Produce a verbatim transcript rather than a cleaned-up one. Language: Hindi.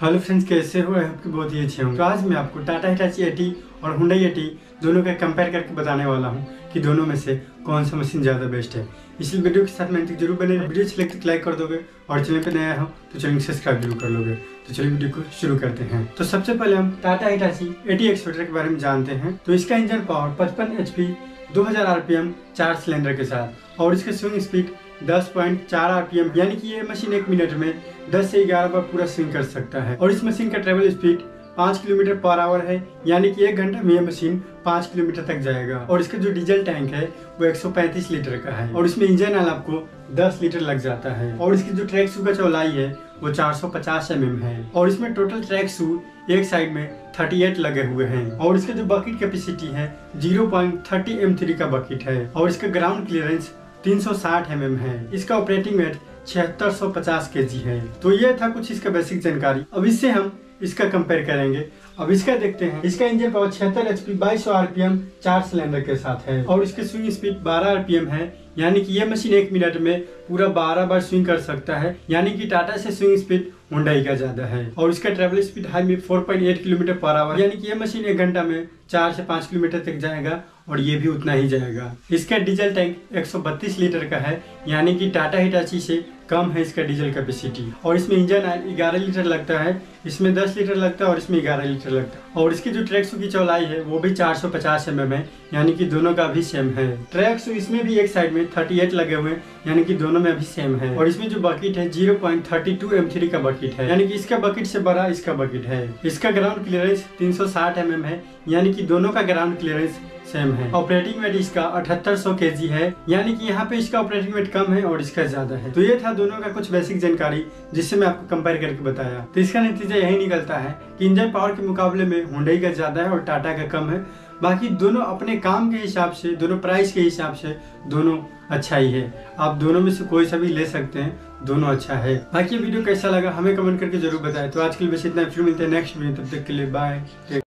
हेलो फ्रेंड्स, कैसे हो? आपके बहुत ही अच्छे होंगे। तो आज मैं आपको टाटा हिटाची एटी और हुंडई एटी दोनों का कंपेयर करके बताने वाला हूं कि दोनों में से कौन सा मशीन ज़्यादा बेस्ट है। इस वीडियो के साथ में तक जरूर बने। वीडियो अच्छी लगे तो लाइक कर दोगे और चैनल पे नया हो तो चैनल को सब्सक्राइब जरूर कर लोगे। तो चलिए वीडियो को शुरू करते हैं। तो सबसे पहले हम टाटा हिटाची एटी एक्सपेक्टर के बारे में जानते हैं। तो इसका इंजन पावर पचपन एच पी दो हजार आरपीएम चार सिलेंडर के साथ और इसका स्विंग स्पीड दस पॉइंट चार आरपीएम, यानी कि ये मशीन एक मिनट में दस से ग्यारह बार पूरा स्विंग कर सकता है। और इस मशीन का ट्रेवल स्पीड पाँच किलोमीटर पर आवर है, यानी कि एक घंटा में ये मशीन पाँच किलोमीटर तक जाएगा। और इसका जो डीजल टैंक है वो एक सौ पैंतीस लीटर का है और इसमें इंजन ऑयल आपको दस लीटर लग जाता है। और इसकी जो ट्रैक शू का चौड़ाई है वो चार सौ पचास एम एम है और इसमें टोटल ट्रैक शू एक साइड में अड़तीस लगे हुए हैं। और इसका जो बकेट कैपेसिटी है zero point three M three का बकेट है और इसका ग्राउंड क्लियरेंस तीन सौ साठ एम एम है। इसका ऑपरेटिंग वेट छिहत्तर सौ पचास के जी है। तो ये था कुछ इसका बेसिक जानकारी। अब इससे हम इसका कंपेयर करेंगे। अब इसका देखते हैं। इसका इंजन पावर छिहत्तर एच पी बाईस सौ आरपीएम चार सिलेंडर के साथ है और इसके स्विंग स्पीड बारह आरपीएम है, यानी कि ये मशीन एक मिनट में पूरा बारह बार स्विंग कर सकता है, यानी कि टाटा से स्विंग स्पीड हुंडई का ज्यादा है। और इसका ट्रेवल स्पीड हाई में चार पॉइंट आठ किलोमीटर पर आवर, यानी कि ये मशीन एक घंटा में चार से पाँच किलोमीटर तक जाएगा और ये भी उतना ही जाएगा। इसका डीजल टैंक एक सौ बत्तीस लीटर का है, यानी कि टाटा हिटाची से कम है इसका डीजल कैपेसिटी। और इसमें इंजन ऑयल ग्यारह लीटर लगता है, इसमें दस लीटर लगता है और इसमें ग्यारह लीटर लगता है। और इसकी जो ट्रैक शू की चौड़ाई है वो भी चार सौ पचास एम एम है, यानी कि दोनों का भी सेम है। ट्रैक शू इसमें भी एक साइड में अड़तीस लगे हुए हैं, यानी कि दोनों में भी सेम है। और इसमें जो बकेट है zero point three two M three का बकेट है, यानी कि इसका बकेट से बड़ा इसका बकेट है। इसका ग्राउंड क्लियरेंस तीन सौ साठ एम एम है, यानी कि दोनों का ग्राउंड क्लियरेंस सेम है। ऑपरेटिंग वेट इसका अठहत्तर सौ के जी है, यानी कि यहाँ पे इसका ऑपरेटिंग वेट कम है और इसका ज्यादा है। तो ये था दोनों का कुछ बेसिक जानकारी जिससे मैं आपको कंपेयर करके बताया। तो इसका नतीजा यही निकलता है कि इंजन पावर के मुकाबले में हुंडई का ज्यादा है और टाटा का कम है। बाकी दोनों अपने काम के हिसाब से, दोनों प्राइस के हिसाब से दोनों अच्छा ही है। आप दोनों में से कोई सा भी ले सकते हैं, दोनों अच्छा है। बाकी वीडियो कैसा लगा हमें कमेंट करके जरूर बताएं। तो आज के लिए बस इतना, फिर मिलते हैं नेक्स्ट वीडियो। तब तक के लिए बाय।